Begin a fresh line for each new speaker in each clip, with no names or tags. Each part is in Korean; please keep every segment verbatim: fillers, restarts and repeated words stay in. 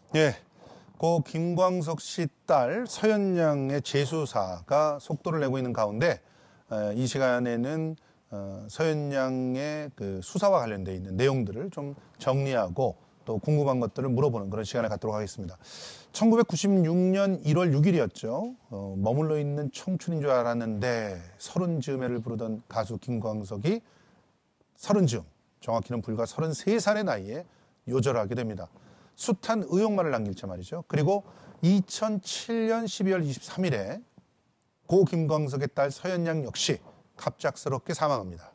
예, 고 김광석 씨 딸 서현양의 재수사가 속도를 내고 있는 가운데 에, 이 시간에는 어, 서현양의 그 수사와 관련돼 있는 내용들을 좀 정리하고 또 궁금한 것들을 물어보는 그런 시간을 갖도록 하겠습니다. 천구백구십육 년 일월 육일이었죠. 어, 머물러 있는 청춘인 줄 알았는데 서른 즈음에를 부르던 가수 김광석이 서른 즈음, 정확히는 불과 서른세 살의 나이에 요절하게 됩니다. 숱한 의혹만을 남길 채 말이죠. 그리고 이천칠 년 십이월 이십삼일에 고 김광석의 딸 서현양 역시 갑작스럽게 사망합니다.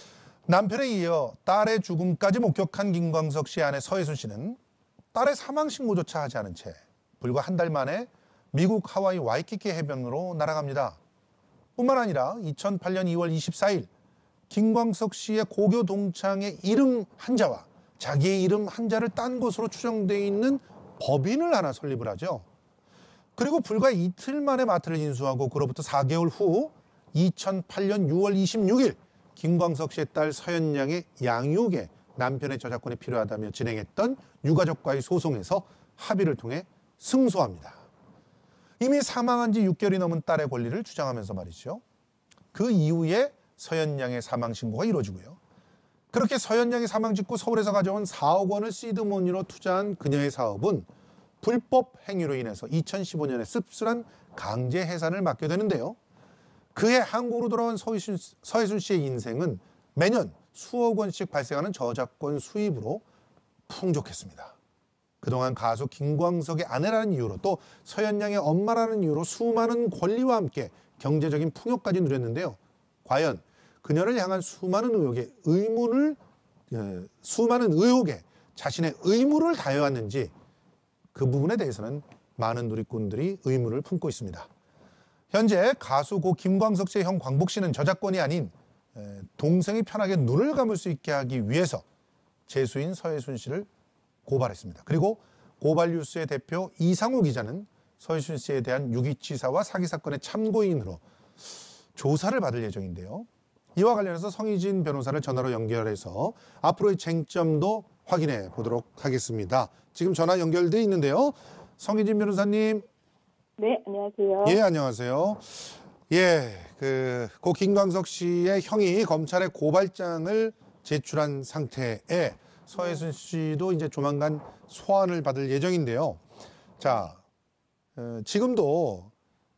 남편에 이어 딸의 죽음까지 목격한 김광석 씨의 아내 서혜순 씨는 딸의 사망 신고조차 하지 않은 채 불과 한 달 만에 미국 하와이 와이키키 해변으로 날아갑니다. 뿐만 아니라 이천팔 년 이월 이십사일 김광석 씨의 고교 동창의 이름 한자와 자기의 이름 한자를 딴 것으로 추정되어 있는 법인을 하나 설립을 하죠. 그리고 불과 이틀 만에 마트를 인수하고 그로부터 사 개월 후 이천팔 년 유월 이십육일 김광석 씨의 딸 서현양의 양육에 남편의 저작권이 필요하다며 진행했던 유가족과의 소송에서 합의를 통해 승소합니다. 이미 사망한 지 육 개월이 넘은 딸의 권리를 주장하면서 말이죠. 그 이후에 서현양의 사망 신고가 이루어지고요. 그렇게 서현양이 사망 직후 서울에서 가져온 사억 원을 시드머니로 투자한 그녀의 사업은 불법 행위로 인해서 이천십오 년에 씁쓸한 강제 해산을 맞게 되는데요. 그해 한국으로 돌아온 서혜순, 서혜순 씨의 인생은 매년 수억 원씩 발생하는 저작권 수입으로 풍족했습니다. 그동안 가수 김광석의 아내라는 이유로 또 서현양의 엄마라는 이유로 수많은 권리와 함께 경제적인 풍요까지 누렸는데요. 과연 그녀를 향한 수많은 의혹에 의문을 수많은 의혹에 자신의 의무를 다해왔는지 그 부분에 대해서는 많은 누리꾼들이 의문을 품고 있습니다. 현재 가수 고 김광석 씨의 형 광복 씨는 저작권이 아닌 동생이 편하게 눈을 감을 수 있게 하기 위해서 재수인 서혜순 씨를 고발했습니다. 그리고 고발뉴스의 대표 이상우 기자는 서혜순 씨에 대한 유기치사와 사기 사건의 참고인으로 조사를 받을 예정인데요. 이와 관련해서 성희진 변호사를 전화로 연결해서 앞으로의 쟁점도 확인해 보도록 하겠습니다. 지금 전화 연결돼 있는데요. 성희진 변호사님.
네, 안녕하세요.
예, 안녕하세요. 예, 그, 고 김광석 씨의 형이 검찰에 고발장을 제출한 상태에 서혜순 씨도 이제 조만간 소환을 받을 예정인데요. 자, 어, 지금도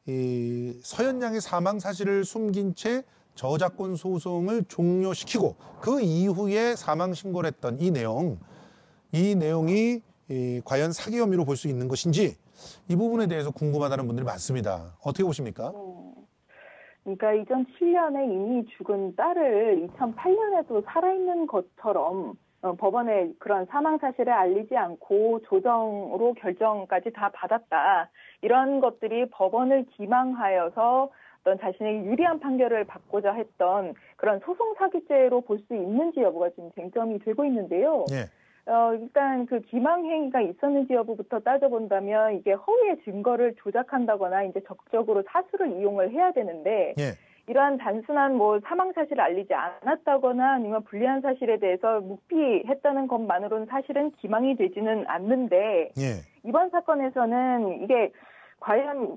이 서현양의 사망 사실을 숨긴 채 저작권 소송을 종료시키고 그 이후에 사망 신고를 했던 이 내용, 이 내용이 이 과연 사기 혐의로 볼 수 있는 것인지 이 부분에 대해서 궁금하다는 분들이 많습니다. 어떻게 보십니까?
네. 그러니까 이천칠 년에 이미 죽은 딸을 이천팔 년에도 살아있는 것처럼 어, 법원에 그런 사망 사실을 알리지 않고 조정으로 결정까지 다 받았다. 이런 것들이 법원을 기망하여서 어떤 자신에게 유리한 판결을 받고자 했던 그런 소송 사기죄로 볼 수 있는지 여부가 지금 쟁점이 되고 있는데요.
예.
어, 일단 그 기망 행위가 있었는지 여부부터 따져본다면 이게 허위의 증거를 조작한다거나 이제 적극적으로 사수를 이용을 해야 되는데
예.
이러한 단순한 뭐 사망 사실을 알리지 않았다거나 아니면 불리한 사실에 대해서 묵비했다는 것만으로는 사실은 기망이 되지는 않는데
예.
이번 사건에서는 이게 과연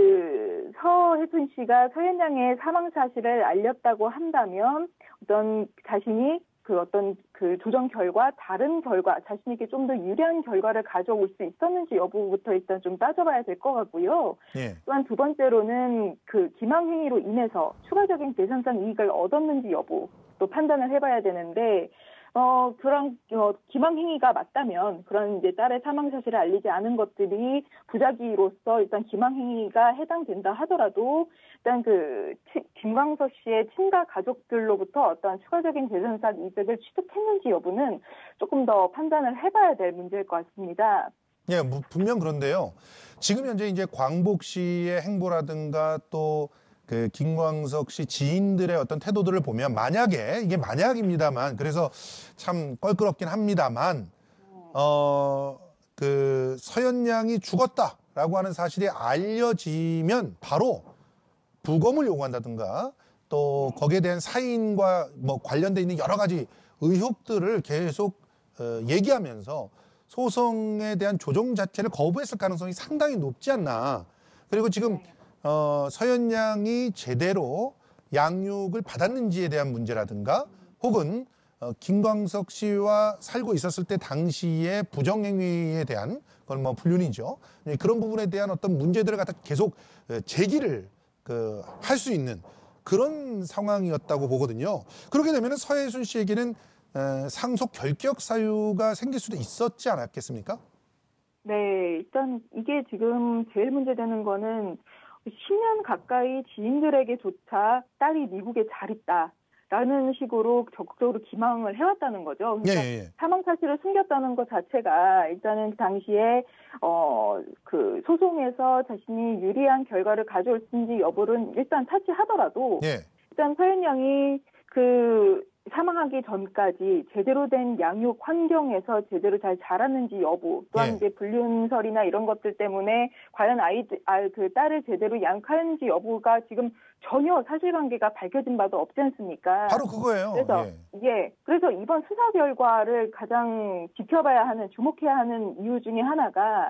그 서혜순 씨가 서현양의 사망 사실을 알렸다고 한다면 어떤 자신이 그 어떤 그 조정 결과 다른 결과 자신에게 좀 더 유리한 결과를 가져올 수 있었는지 여부부터 일단 좀 따져봐야 될 것 같고요.
예.
또한 두 번째로는 그 기망 행위로 인해서 추가적인 재산상 이익을 얻었는지 여부 또 판단을 해봐야 되는데 어 그런 어, 기망 행위가 맞다면 그런 이제 딸의 사망 사실을 알리지 않은 것들이 부작위로서 일단 기망 행위가 해당된다 하더라도 일단 그 김광석 씨의 친가 가족들로부터 어떤 추가적인 재산상 이득을 취득했는지 여부는 조금 더 판단을 해봐야 될 문제일 것 같습니다.
예, 분명 그런데요. 지금 현재 이제 광복 씨의 행보라든가 또 그 김광석 씨 지인들의 어떤 태도들을 보면 만약에 이게 만약입니다만 그래서 참 껄끄럽긴 합니다만 어 그 서현양이 죽었다라고 하는 사실이 알려지면 바로 부검을 요구한다든가 또 거기에 대한 사인과 뭐 관련돼 있는 여러 가지 의혹들을 계속 어, 얘기하면서 소송에 대한 조정 자체를 거부했을 가능성이 상당히 높지 않나. 그리고 지금 어, 서현 양이 제대로 양육을 받았는지에 대한 문제라든가 혹은 어, 김광석 씨와 살고 있었을 때 당시의 부정행위에 대한 그건 뭐 불륜이죠. 그런 부분에 대한 어떤 문제들을 갖다 계속 제기를 그, 할 수 있는 그런 상황이었다고 보거든요. 그렇게 되면 서혜순 씨에게는 에, 상속 결격 사유가 생길 수도 있었지 않았겠습니까?
네, 일단 이게 지금 제일 문제되는 거는 십 년 가까이 지인들에게조차 딸이 미국에 잘 있다라는 식으로 적극적으로 기망을 해왔다는 거죠. 그러니까
예, 예.
사망 사실을 숨겼다는 것 자체가 일단은 그 당시에 어, 그 소송에서 자신이 유리한 결과를 가져올지 여부를 일단 타치하더라도
예.
일단 서현 양이 그 사망하기 전까지 제대로 된 양육 환경에서 제대로 잘 자랐는지 여부, 또한
예.
이제 불륜설이나 이런 것들 때문에 과연 아이, 아, 그 딸을 제대로 양육하는지 여부가 지금 전혀 사실관계가 밝혀진 바도 없지 않습니까?
바로 그거예요.
그래서
예.
예, 그래서 이번 수사 결과를 가장 지켜봐야 하는, 주목해야 하는 이유 중에 하나가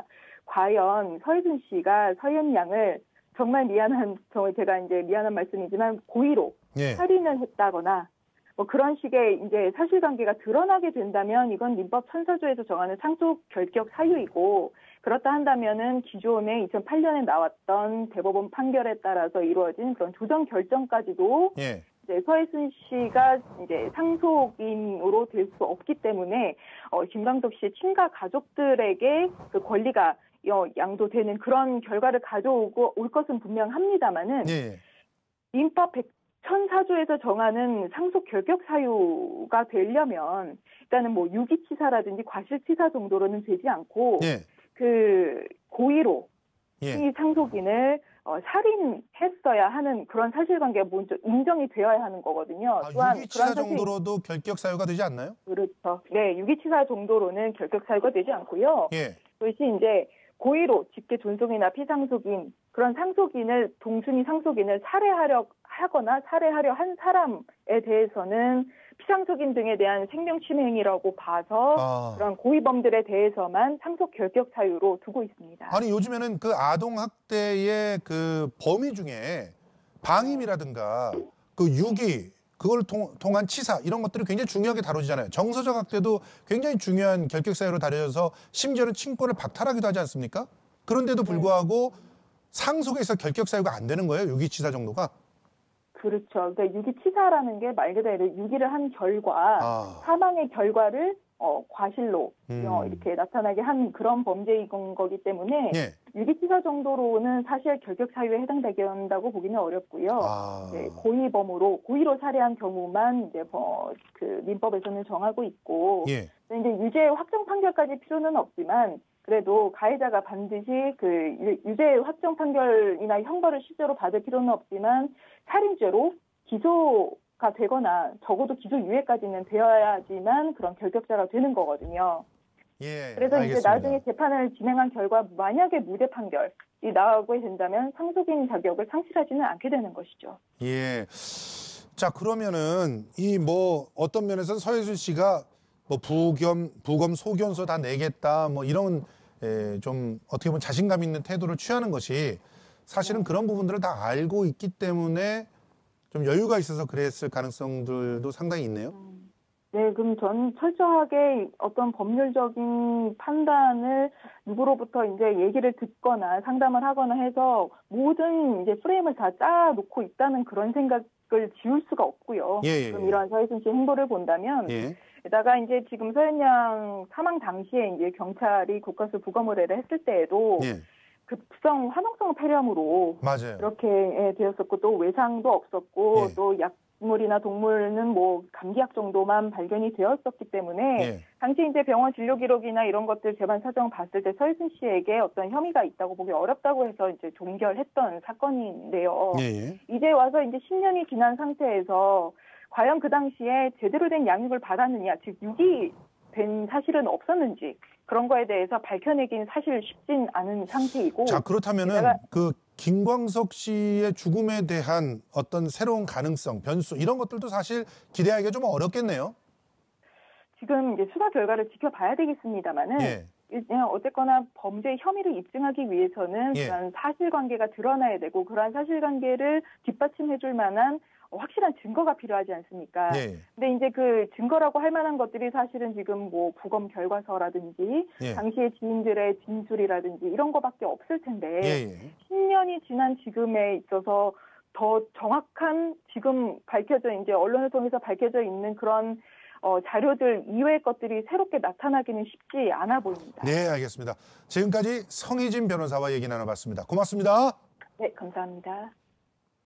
과연 서혜순 씨가 서현 양을 정말 미안한, 정말 제가 이제 미안한 말씀이지만 고의로
예.
살인을 했다거나 뭐 그런 식의 이제 사실관계가 드러나게 된다면 이건 민법 천사조에서 정하는 상속 결격 사유이고, 그렇다 한다면은 기존에 이천팔 년에 나왔던 대법원 판결에 따라서 이루어진 그런 조정 결정까지도
예.
이제 서혜순 씨가 이제 상속인으로 될 수 없기 때문에 어, 김광석 씨의 친가 가족들에게 그 권리가 어, 양도되는 그런 결과를 가져오고 올 것은 분명합니다만은
예.
민법 천사조에서 정하는 상속 결격 사유가 되려면 일단은 뭐 유기치사라든지 과실치사 정도로는 되지 않고
예.
그 고의로
예.
이 상속인을 어, 살인했어야 하는 그런 사실관계가 먼저 인정이 되어야 하는 거거든요.
아,
또한
유기치사
그런 사실,
정도로도 결격 사유가 되지 않나요?
그렇죠. 네, 유기치사 정도로는 결격 사유가 되지 않고요.
예.
그것이 이제 고의로 직계 존속이나 피상속인 그런 상속인을 동순위 상속인을 살해하려 하거나 살해하려 한 사람에 대해서는 피상속인 등에 대한 생명침해 행위라고 봐서
아.
그런 고의범들에 대해서만 상속 결격 사유로 두고 있습니다.
아니 요즘에는 그 아동 학대의 그 범위 중에 방임이라든가 그 유기 그걸 통, 통한 치사 이런 것들이 굉장히 중요하게 다뤄지잖아요. 정서적 학대도 굉장히 중요한 결격 사유로 다뤄져서 심지어는 친권을 박탈하기도 하지 않습니까? 그런데도 불구하고 상속에서 결격 사유가 안 되는 거예요. 유기치사 정도가.
그렇죠. 그러니까 유기치사라는 게 말 그대로 유기를 한 결과
아.
사망의 결과를 어, 과실로
음.
어, 이렇게 나타나게 한 그런 범죄인 거기 때문에
예.
유기치사 정도로는 사실 결격 사유에 해당되긴다고 보기는 어렵고요.
아.
네, 고의범으로 고의로 살해한 경우만 이제 뭐, 그 민법에서는 정하고 있고,
예.
이제 유죄 확정 판결까지 필요는 없지만 그래도 가해자가 반드시 그 유죄 확정 판결이나 형벌을 실제로 받을 필요는 없지만 살인죄로 기소가 되거나 적어도 기소 유예까지는 되어야지만 그런 결격자가 되는 거거든요.
예.
그래서
알겠습니다.
이제 나중에 재판을 진행한 결과 만약에 무죄 판결이 나오게 된다면 상속인 자격을 상실하지는 않게 되는 것이죠.
예. 자, 그러면은 이 뭐 어떤 면에서는 서혜순 씨가 뭐 부검, 부검 소견서 다 내겠다 뭐 이런 에, 좀 어떻게 보면 자신감 있는 태도를 취하는 것이 사실은 그런 부분들을 다 알고 있기 때문에 좀 여유가 있어서 그랬을 가능성들도 상당히 있네요.
네, 그럼 전 철저하게 어떤 법률적인 판단을 누구로부터 이제 얘기를 듣거나 상담을 하거나 해서 모든 이제 프레임을 다 짜놓고 있다는 그런 생각을 지울 수가 없고요.
예, 예,
그럼
예.
이러한 서혜순 씨의 행보를 본다면
예.
게다가 이제 지금 서현 양 사망 당시에 이제 경찰이 국가수 부검 의뢰를 했을 때에도
예.
급성 화농성 폐렴으로
맞아요.
이렇게 예, 되었었고 또 외상도 없었고
예.
또 약물이나 동물은 뭐 감기약 정도만 발견이 되었었기 때문에
예.
당시 이제 병원 진료 기록이나 이런 것들 재반 사정 봤을 때 서혜순 씨에게 어떤 혐의가 있다고 보기 어렵다고 해서 이제 종결했던 사건인데요.
예, 예.
이제 와서 이제 십 년이 지난 상태에서 과연 그 당시에 제대로 된 양육을 받았느냐, 즉 유기된 사실은 없었는지 그런 거에 대해서 밝혀내기는 사실 쉽진 않은 상태이고.
자, 그렇다면은
게다가
그 김광석 씨의 죽음에 대한 어떤 새로운 가능성, 변수 이런 것들도 사실 기대하기가 좀 어렵겠네요.
지금 이제 수사 결과를 지켜봐야 되겠습니다만은
예.
그냥 어쨌거나 범죄 혐의를 입증하기 위해서는
예.
그런 사실관계가 드러나야 되고 그러한 사실관계를 뒷받침해줄 만한 확실한 증거가 필요하지 않습니까?
예.
근데 이제 그 증거라고 할 만한 것들이 사실은 지금 뭐 부검 결과서라든지
예.
당시의 지인들의 진술이라든지 이런 거밖에 없을 텐데
예.
십 년이 지난 지금에 있어서 더 정확한 지금 밝혀져 이제 언론을 통해서 밝혀져 있는 그런 어, 자료들 이외의 것들이 새롭게 나타나기는 쉽지 않아 보입니다.
네, 알겠습니다. 지금까지 성희진 변호사와 얘기 나눠봤습니다. 고맙습니다.
네, 감사합니다.